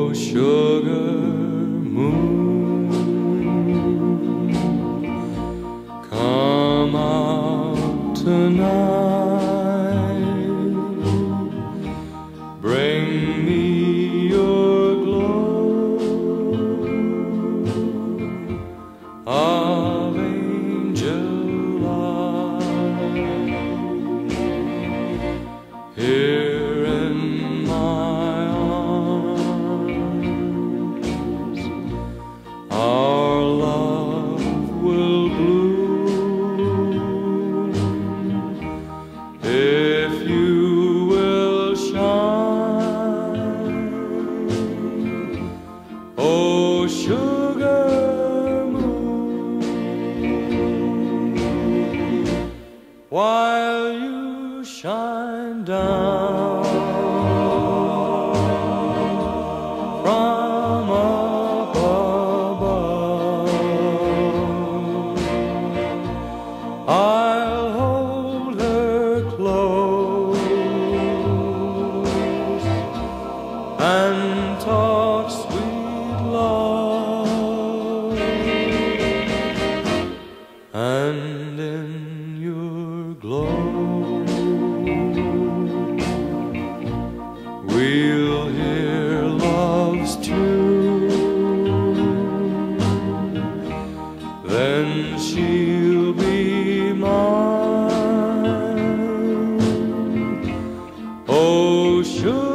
sugar moon, come out tonight, bring me your glow of angel light. Here in my arms, our love will bloom if you will shine, oh sugar moon, while you shine down from up above. I'll hold her close and talk sweet love, and in your glow we'll hear love's tune. Then she'll be mine, oh sure.